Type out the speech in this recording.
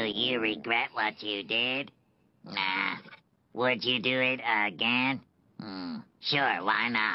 you regret what you did? Nah. Would you do it again? Sure, why not?